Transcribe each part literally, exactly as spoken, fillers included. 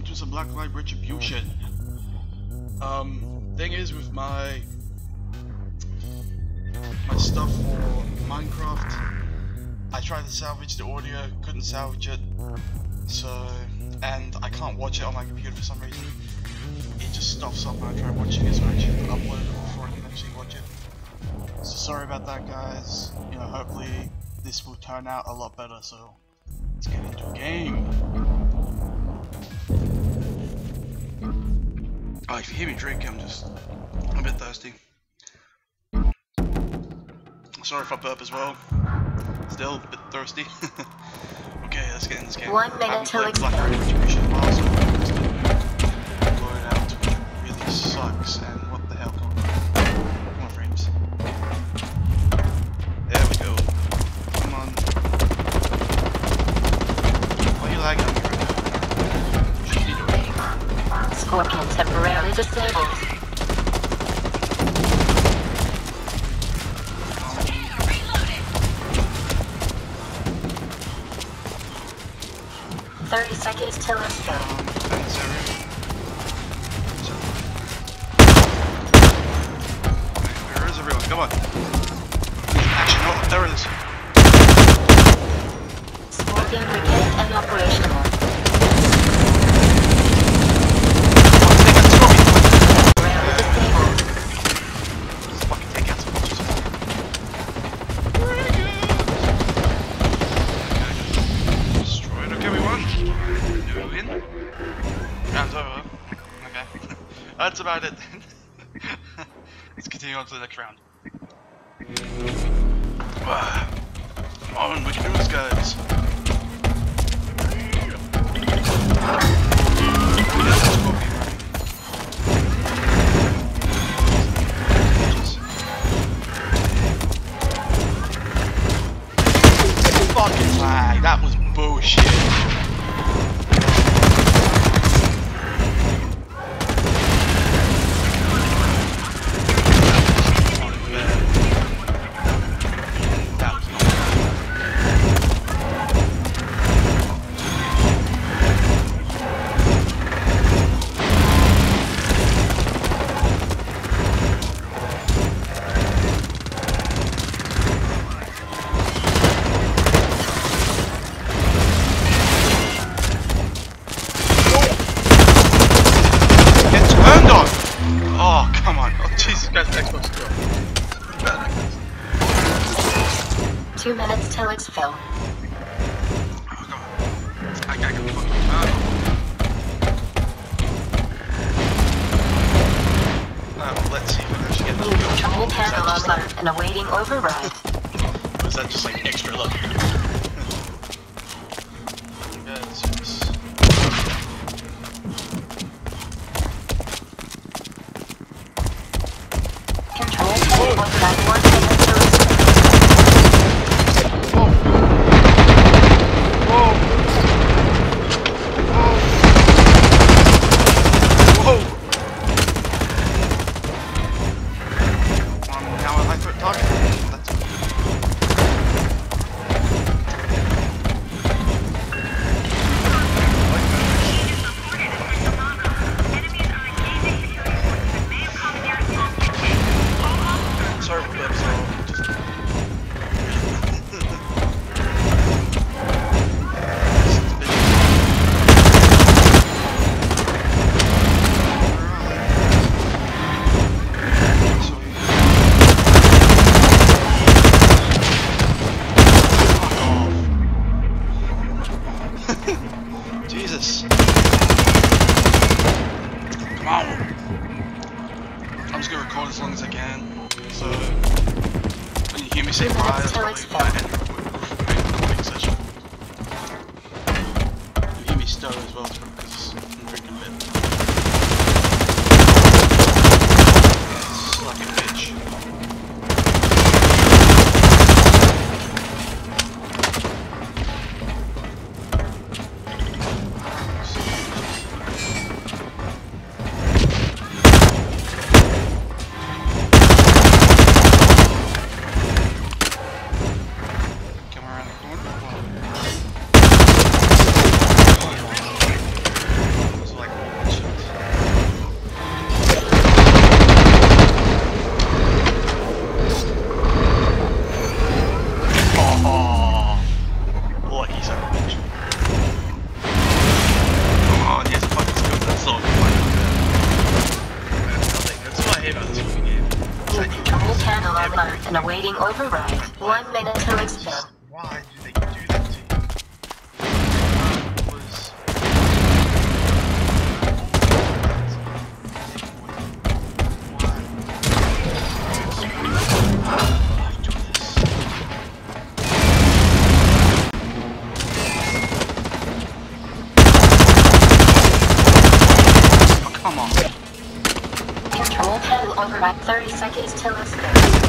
to some Blacklight Retribution. Um, thing is with my my stuff for Minecraft, I tried to salvage the audio, couldn't salvage it, so, and I can't watch it on my computer for some reason. It just stops up when I try watching it, so I actually have to upload it before I can actually watch it. So sorry about that, guys. You know, hopefully this will turn out a lot better, so let's get into the game. Oh, if you hear me drink, I'm just a bit thirsty. Sorry if I burp as well. Still a bit thirsty. Okay, let's get in this game. One minute till it's done. Retribution last one, just to blow it out, which really sucks. And what the hell? Come on, come on, frames. There we go. Come on. Why are you lagging on me right now? Scorpion temporarily disabled. Thirty seconds till it's done. Where is everyone? Come on. Actually, no, there it is. Scorpion regained and operational. That's about it then. Let's continue on to the next round. Come on, we can do this, guys. Fucking lag, that was bullshit. Two minutes till it's filled. Oh, come on. I gotta get the fucking out. Uh, let's see if we can actually get this New build. control panel alert and awaiting override. Or is that just like extra luck? Yeah, let's see this. Control panel got one minute till it's filled. Jesus. Come on. I'm just gonna record as long as I can. So when you hear me say bye, that's probably my end of the recording session. If you hear me stutter as well, it's probably because I'm drinking a bit. It's like a bitch. and awaiting override. One minute to expel. Why do they do that to you? That was... Come on. Control panel override. thirty seconds till expel.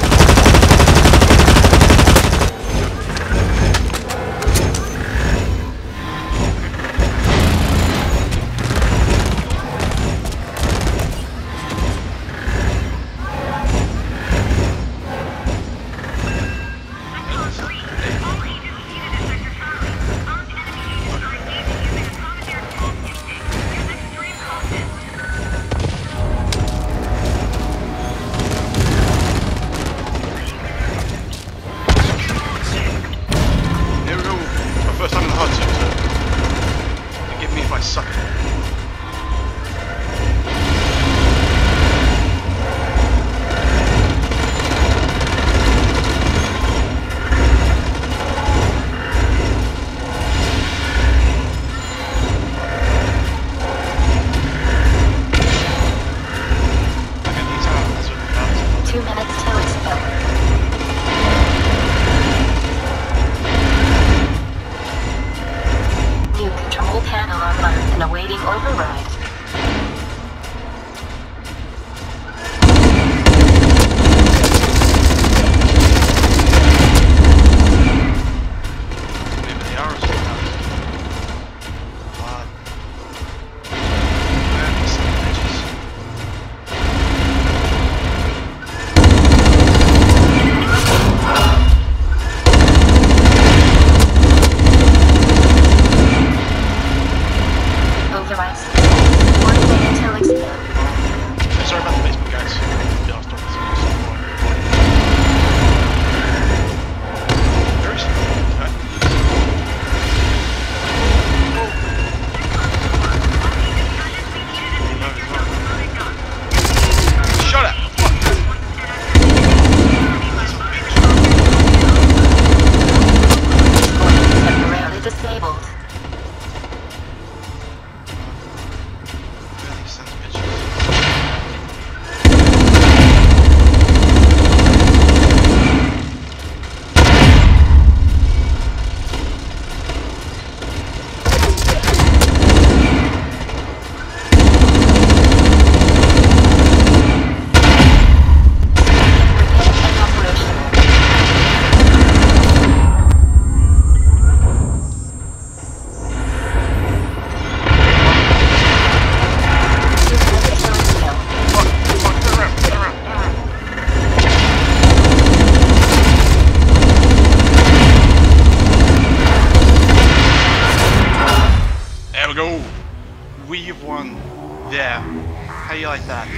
We've won. Yeah. How you like that?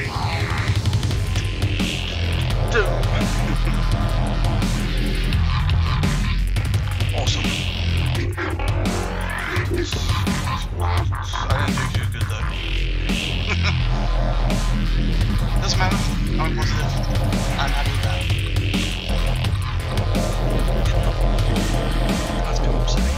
Awesome. I didn't do too good though. Doesn't matter. I'm positive. I'm happy with that. That's been upsetting.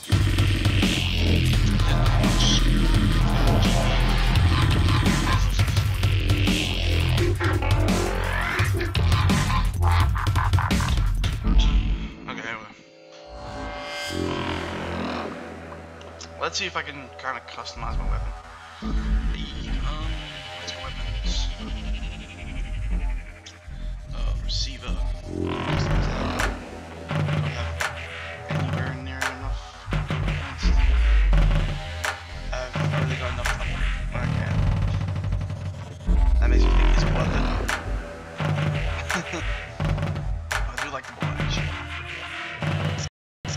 Let's see if I can kind of customize my weapon. The, um, where's my weapons? Uh, receiver.